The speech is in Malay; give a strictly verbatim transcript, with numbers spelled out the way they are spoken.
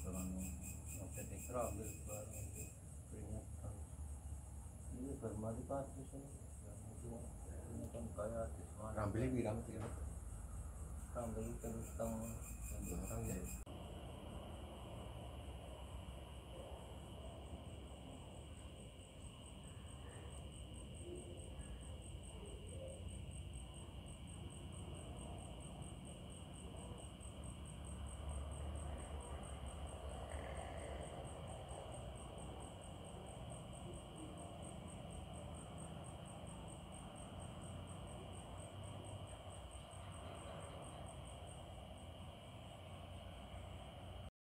orang macam tekrar barang itu peringatan ini bermari pasti sih yang itu ini kan kayak artis mana Rambling di rambut ya. rambling tentang Orang ya.